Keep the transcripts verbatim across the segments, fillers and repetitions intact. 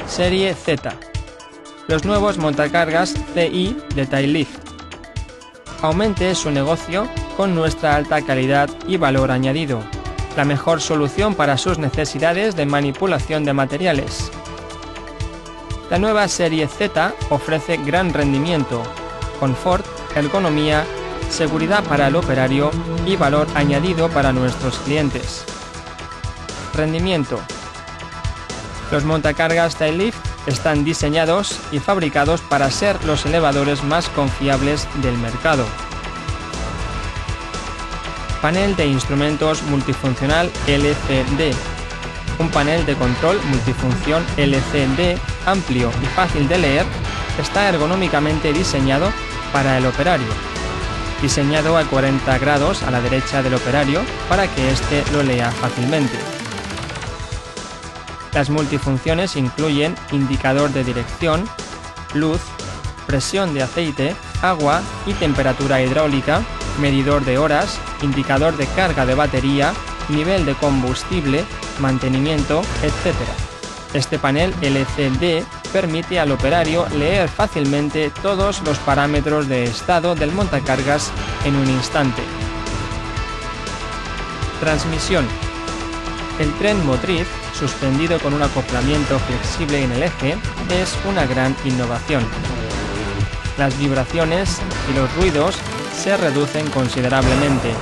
Serie Z. Los nuevos montacargas C I de Tailift. Aumente su negocio con nuestra alta calidad y valor añadido. La mejor solución para sus necesidades de manipulación de materiales. La nueva Serie Z ofrece gran rendimiento, confort, ergonomía, seguridad para el operario y valor añadido para nuestros clientes. Rendimiento. Los montacargas Tailift están diseñados y fabricados para ser los elevadores más confiables del mercado. Panel de instrumentos multifuncional L C D. Un panel de control multifunción L C D amplio y fácil de leer, está ergonómicamente diseñado para el operario. Diseñado a cuarenta grados a la derecha del operario para que éste lo lea fácilmente. Las multifunciones incluyen indicador de dirección, luz, presión de aceite, agua y temperatura hidráulica, medidor de horas, indicador de carga de batería, nivel de combustible, mantenimiento, etcétera. Este panel L C D permite al operario leer fácilmente todos los parámetros de estado del montacargas en un instante. Transmisión. El tren motriz, suspendido con un acoplamiento flexible en el eje, es una gran innovación. Las vibraciones y los ruidos se reducen considerablemente.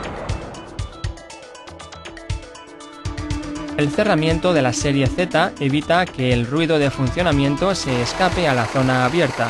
El cerramiento de la serie Z evita que el ruido de funcionamiento se escape a la zona abierta.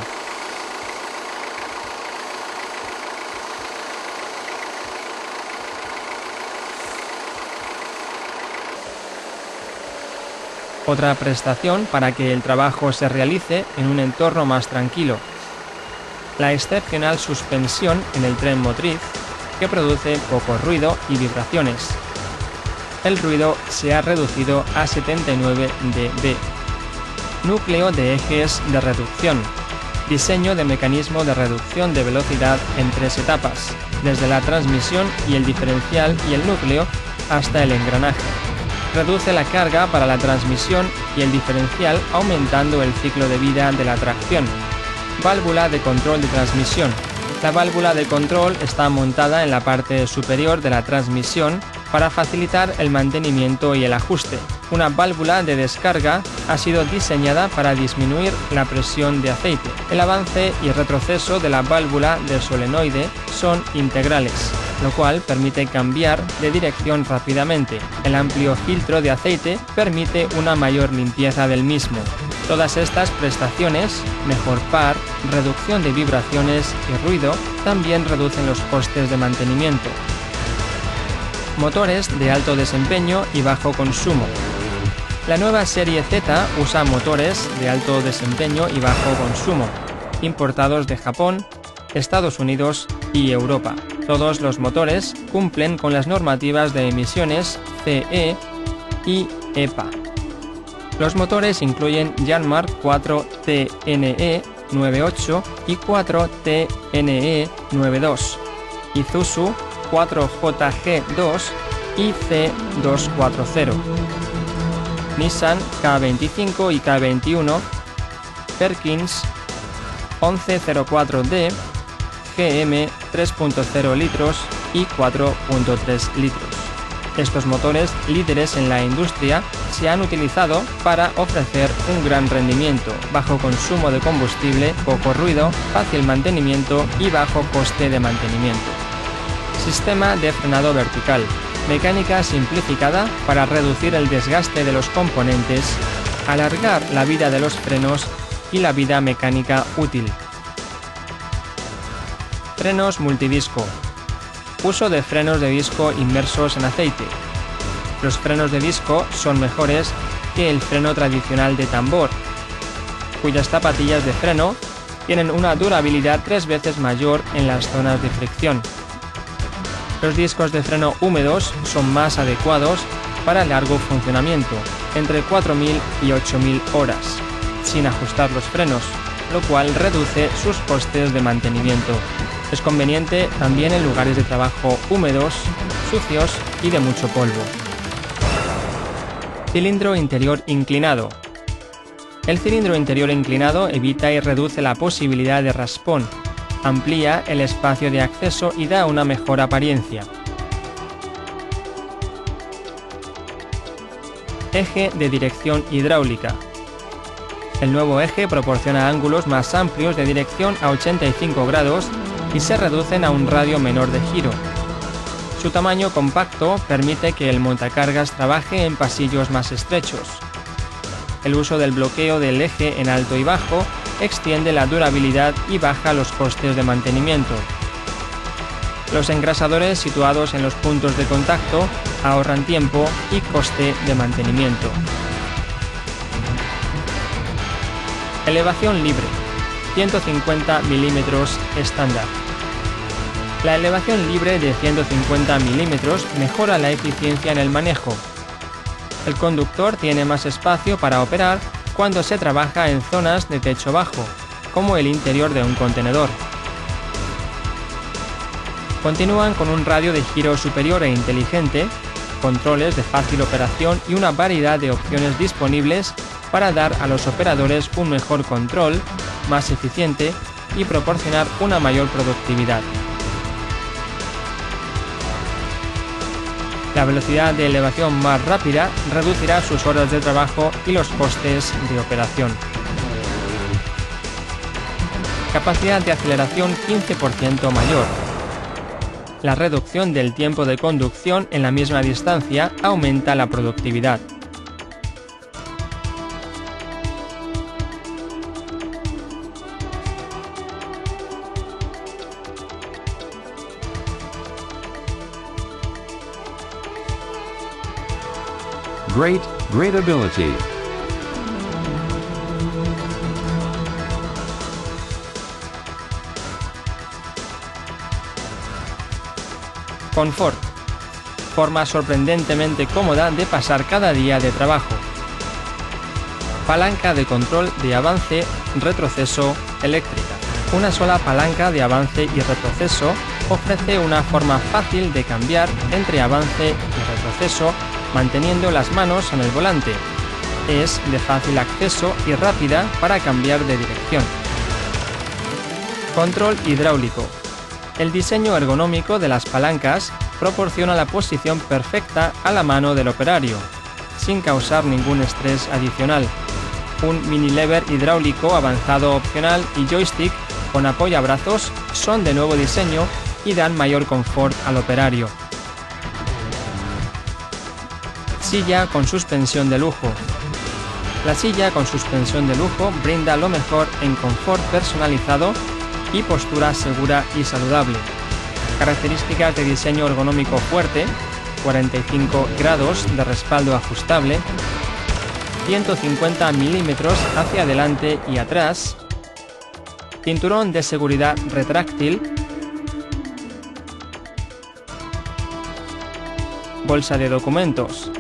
Otra prestación para que el trabajo se realice en un entorno más tranquilo. La excepcional suspensión en el tren motriz, que produce poco ruido y vibraciones. El ruido se ha reducido a setenta y nueve decibelios. Núcleo de ejes de reducción. Diseño de mecanismo de reducción de velocidad en tres etapas, desde la transmisión y el diferencial y el núcleo hasta el engranaje. Reduce la carga para la transmisión y el diferencial aumentando el ciclo de vida de la tracción. Válvula de control de transmisión. La válvula de control está montada en la parte superior de la transmisión para facilitar el mantenimiento y el ajuste. Una válvula de descarga ha sido diseñada para disminuir la presión de aceite. El avance y retroceso de la válvula de solenoide son integrales, lo cual permite cambiar de dirección rápidamente. El amplio filtro de aceite permite una mayor limpieza del mismo. Todas estas prestaciones, mejor par, reducción de vibraciones y ruido, también reducen los costes de mantenimiento. Motores de alto desempeño y bajo consumo. La nueva serie Z usa motores de alto desempeño y bajo consumo, importados de Japón, Estados Unidos y Europa. Todos los motores cumplen con las normativas de emisiones C E y E P A. Los motores incluyen Yanmar cuatro T N E noventa y ocho y cuatro T N E noventa y dos, Isuzu cuatro J G dos y C doscientos cuarenta, Nissan K veinticinco y K veintiuno, Perkins once cero cuatro D, G M tres punto cero litros y cuatro punto tres litros. Estos motores, líderes en la industria, se han utilizado para ofrecer un gran rendimiento, bajo consumo de combustible, poco ruido, fácil mantenimiento y bajo coste de mantenimiento. Sistema de frenado vertical. Mecánica simplificada para reducir el desgaste de los componentes, alargar la vida de los frenos y la vida mecánica útil. Frenos multidisco. Uso de frenos de disco inmersos en aceite. Los frenos de disco son mejores que el freno tradicional de tambor, cuyas zapatillas de freno tienen una durabilidad tres veces mayor en las zonas de fricción. Los discos de freno húmedos son más adecuados para largo funcionamiento, entre cuatro mil y ocho mil horas, sin ajustar los frenos, lo cual reduce sus costes de mantenimiento. Es conveniente también en lugares de trabajo húmedos, sucios y de mucho polvo. Cilindro interior inclinado. El cilindro interior inclinado evita y reduce la posibilidad de raspón, amplía el espacio de acceso y da una mejor apariencia. Eje de dirección hidráulica. El nuevo eje proporciona ángulos más amplios de dirección a ochenta y cinco grados y se reducen a un radio menor de giro. Su tamaño compacto permite que el montacargas trabaje en pasillos más estrechos. El uso del bloqueo del eje en alto y bajo extiende la durabilidad y baja los costes de mantenimiento. Los engrasadores situados en los puntos de contacto ahorran tiempo y coste de mantenimiento. Elevación libre, ciento cincuenta milímetros estándar. La elevación libre de ciento cincuenta milímetros mejora la eficiencia en el manejo. El conductor tiene más espacio para operar cuando se trabaja en zonas de techo bajo, como el interior de un contenedor. Continúan con un radio de giro superior e inteligente, controles de fácil operación y una variedad de opciones disponibles para dar a los operadores un mejor control, más eficiente y proporcionar una mayor productividad. La velocidad de elevación más rápida reducirá sus horas de trabajo y los costes de operación. Capacidad de aceleración quince por ciento mayor. La reducción del tiempo de conducción en la misma distancia aumenta la productividad. Great, great ability. Confort. Forma sorprendentemente cómoda de pasar cada día de trabajo. Palanca de control de avance, retroceso eléctrica. Una sola palanca de avance y retroceso ofrece una forma fácil de cambiar entre avance y retroceso manteniendo las manos en el volante. Es de fácil acceso y rápida para cambiar de dirección. Control hidráulico. El diseño ergonómico de las palancas proporciona la posición perfecta a la mano del operario, sin causar ningún estrés adicional. Un mini lever hidráulico avanzado opcional y joystick con apoyabrazos son de nuevo diseño y dan mayor confort al operario. Silla con suspensión de lujo. La silla con suspensión de lujo brinda lo mejor en confort personalizado y postura segura y saludable. Características de diseño ergonómico fuerte, cuarenta y cinco grados de respaldo ajustable, ciento cincuenta milímetros hacia adelante y atrás, cinturón de seguridad retráctil, bolsa de documentos,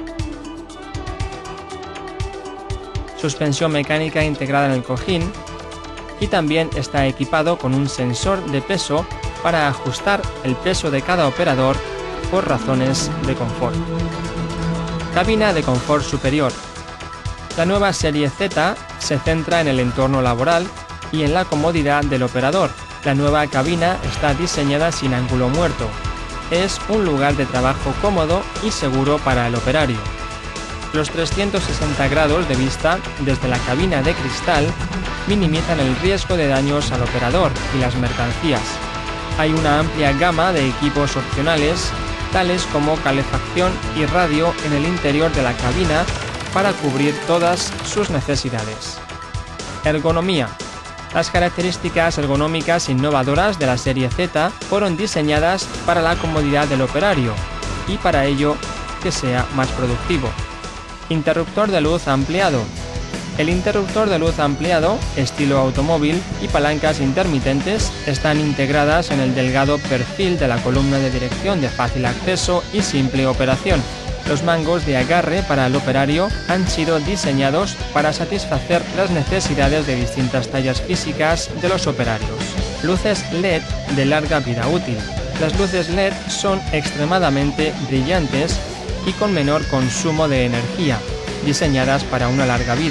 suspensión mecánica integrada en el cojín y también está equipado con un sensor de peso para ajustar el peso de cada operador por razones de confort. Cabina de confort superior. La nueva serie Z se centra en el entorno laboral y en la comodidad del operador. La nueva cabina está diseñada sin ángulo muerto. Es un lugar de trabajo cómodo y seguro para el operario. Los trescientos sesenta grados de vista desde la cabina de cristal minimizan el riesgo de daños al operador y las mercancías. Hay una amplia gama de equipos opcionales, tales como calefacción y radio en el interior de la cabina para cubrir todas sus necesidades. Ergonomía. Las características ergonómicas innovadoras de la serie Z fueron diseñadas para la comodidad del operario y para ello que sea más productivo. Interruptor de luz ampliado. El interruptor de luz ampliado, estilo automóvil, y palancas intermitentes están integradas en el delgado perfil de la columna de dirección de fácil acceso y simple operación. Los mangos de agarre para el operario han sido diseñados para satisfacer las necesidades de distintas tallas físicas de los operarios. Luces L E D de larga vida útil. Las luces L E D son extremadamente brillantes y con menor consumo de energía, diseñadas para una larga vida.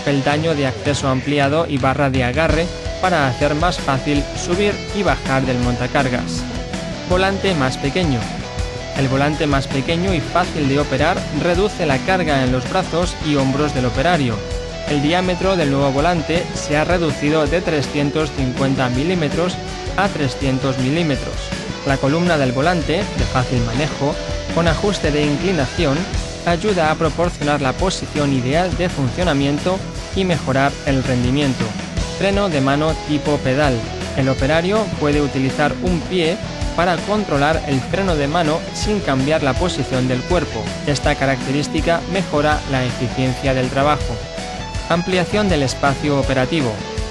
peldaño de acceso ampliado y barra de agarre para hacer más fácil subir y bajar del montacargas. Volante más pequeño. El volante más pequeño y fácil de operar reduce la carga en los brazos y hombros del operario. El diámetro del nuevo volante se ha reducido de trescientos cincuenta milímetros a trescientos milímetros. La columna del volante, de fácil manejo, con ajuste de inclinación, ayuda a proporcionar la posición ideal de funcionamiento y mejorar el rendimiento. Freno de mano tipo pedal. El operario puede utilizar un pie para controlar el freno de mano sin cambiar la posición del cuerpo. Esta característica mejora la eficiencia del trabajo. Ampliación del espacio operativo.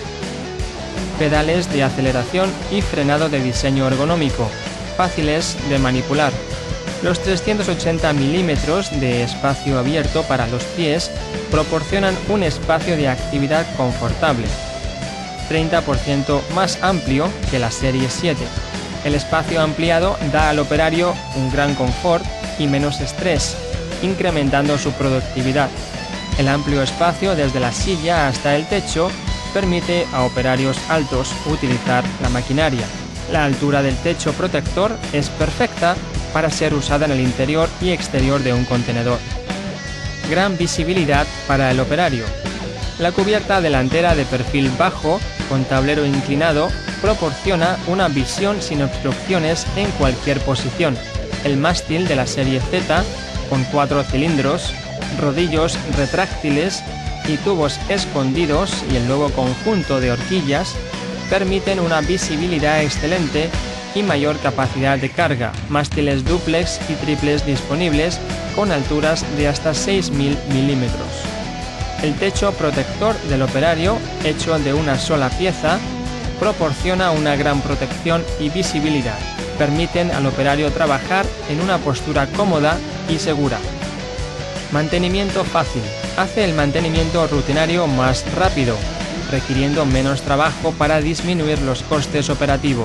Pedales de aceleración y frenado de diseño ergonómico, fáciles de manipular. Los trescientos ochenta milímetros de espacio abierto para los pies proporcionan un espacio de actividad confortable, treinta por ciento más amplio que la serie siete. El espacio ampliado da al operario un gran confort y menos estrés, incrementando su productividad. El amplio espacio desde la silla hasta el techo permite a operarios altos utilizar la maquinaria. La altura del techo protector es perfecta para ser usada en el interior y exterior de un contenedor. Gran visibilidad para el operario. La cubierta delantera de perfil bajo, con tablero inclinado, proporciona una visión sin obstrucciones en cualquier posición. El mástil de la serie Z, con cuatro cilindros, rodillos retráctiles y tubos escondidos y el nuevo conjunto de horquillas permiten una visibilidad excelente y mayor capacidad de carga. Mástiles dúplex y triples disponibles con alturas de hasta seis mil milímetros. El techo protector del operario, hecho de una sola pieza, proporciona una gran protección y visibilidad. Permiten al operario trabajar en una postura cómoda y segura. Mantenimiento fácil. Hace el mantenimiento rutinario más rápido, requiriendo menos trabajo para disminuir los costes operativos.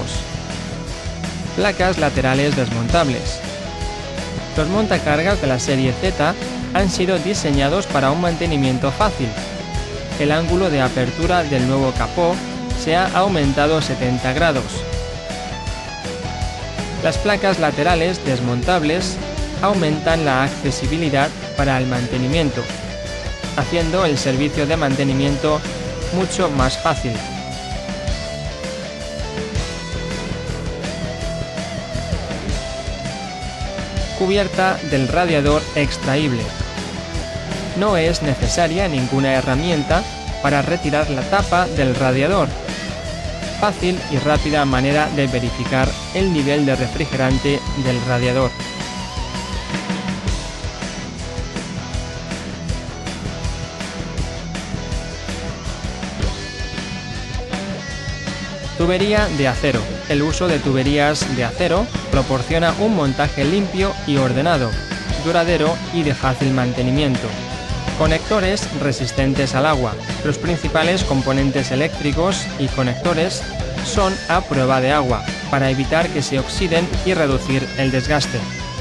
Placas laterales desmontables. Los montacargas de la serie Z han sido diseñados para un mantenimiento fácil. El ángulo de apertura del nuevo capó se ha aumentado setenta grados. Las placas laterales desmontables aumentan la accesibilidad para el mantenimiento, haciendo el servicio de mantenimiento mucho más fácil. Cubierta del radiador extraíble. No es necesaria ninguna herramienta para retirar la tapa del radiador. Fácil y rápida manera de verificar el nivel de refrigerante del radiador. Tubería de acero. El uso de tuberías de acero proporciona un montaje limpio y ordenado, duradero y de fácil mantenimiento. Conectores resistentes al agua. Los principales componentes eléctricos y conectores son a prueba de agua, para evitar que se oxiden y reducir el desgaste.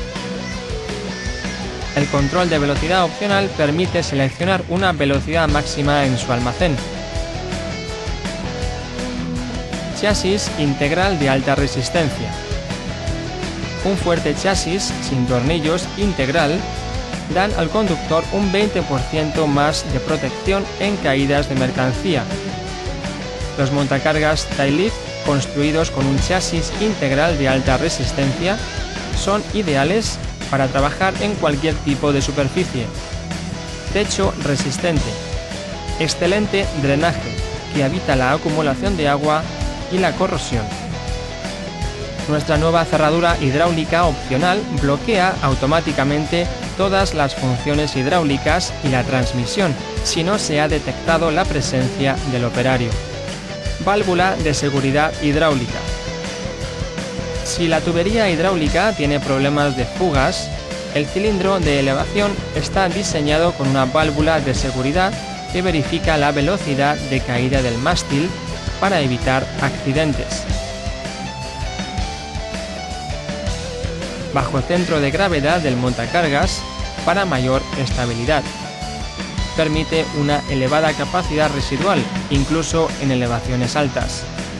El control de velocidad opcional permite seleccionar una velocidad máxima en su almacén. Chasis integral de alta resistencia. Un fuerte chasis sin tornillos integral dan al conductor un veinte por ciento más de protección en caídas de mercancía. Los montacargas Tailift, construidos con un chasis integral de alta resistencia, son ideales para trabajar en cualquier tipo de superficie. Techo resistente. Excelente drenaje, que evita la acumulación de agua y la corrosión. Nuestra nueva cerradura hidráulica opcional bloquea automáticamente todas las funciones hidráulicas y la transmisión si no se ha detectado la presencia del operario. Válvula de seguridad hidráulica. Si la tubería hidráulica tiene problemas de fugas, el cilindro de elevación está diseñado con una válvula de seguridad que verifica la velocidad de caída del mástil para evitar accidentes. Bajo centro de gravedad del montacargas para mayor estabilidad. permite una elevada capacidad residual, incluso en elevaciones altas.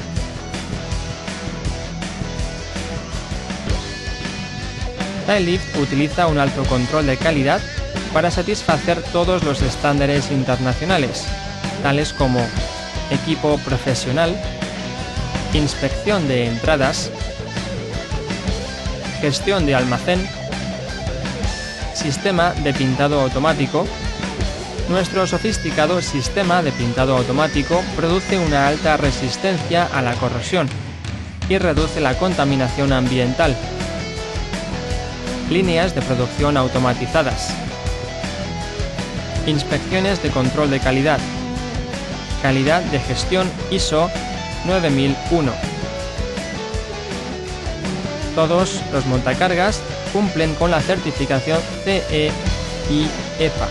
Tailift utiliza un alto control de calidad para satisfacer todos los estándares internacionales, tales como equipo profesional, inspección de entradas, gestión de almacén, sistema de pintado automático. Nuestro sofisticado sistema de pintado automático produce una alta resistencia a la corrosión y reduce la contaminación ambiental. Líneas de producción automatizadas. Inspecciones de control de calidad. Calidad de gestión I S O nueve mil uno. Todos los montacargas cumplen con la certificación C E y E P A.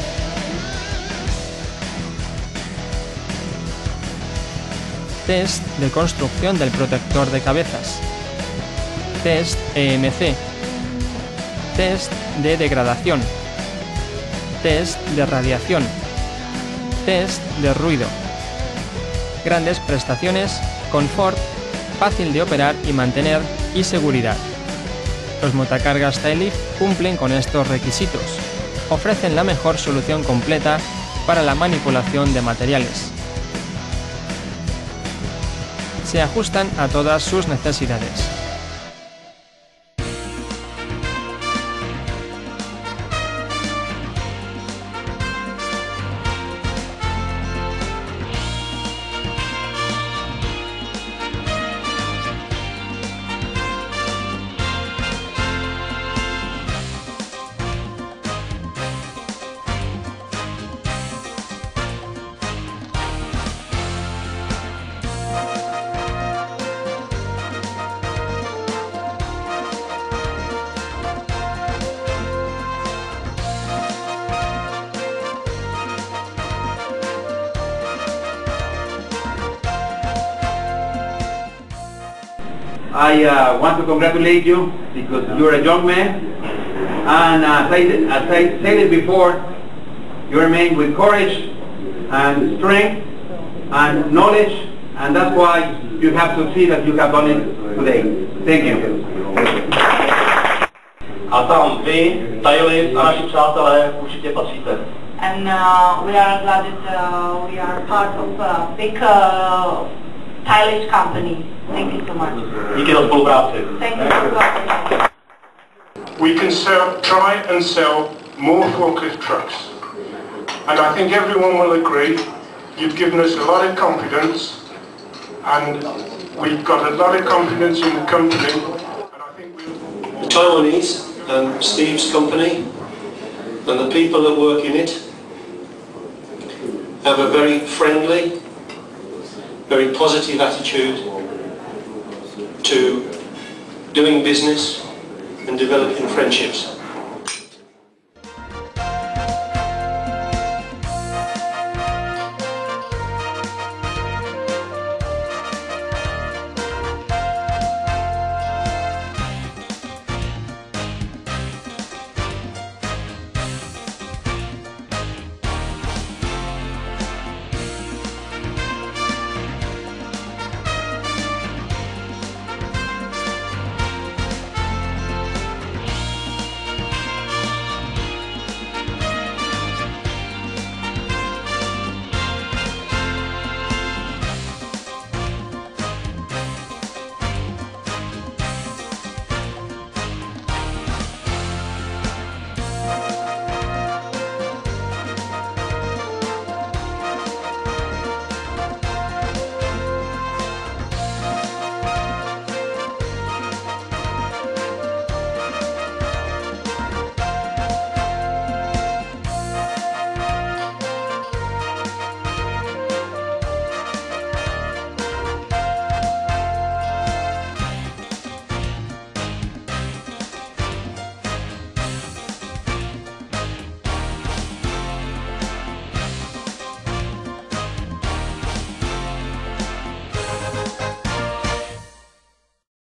Test de construcción del protector de cabezas. Test E M C. Test de degradación. Test de radiación. Test de ruido. Grandes prestaciones, confort, fácil de operar y mantener y seguridad. Los montacargas Tailift cumplen con estos requisitos. Ofrecen la mejor solución completa para la manipulación de materiales. Se ajustan a todas sus necesidades. I uh, want to congratulate you because you're a young man, and uh, as, I, as I said it before, you're a man with courage and strength and knowledge, and that's why you have to see that you have done it today. Thank you. A tam vy, Tailift a naši přátelé určitě patříte. And uh, we are glad that uh, we are part of a big uh, Tailift company. Thank you so much. Díky za spolupráci. Thank you for cooperating. We can sell, try and sell more forklift trucks. And I think everyone will agree you've given us a lot of confidence, and we've got a lot of confidence in the company. And I think we'll... Taiwanese and Steve's company and the people that work in it have a very friendly, very positive attitude to doing business and developing friendships.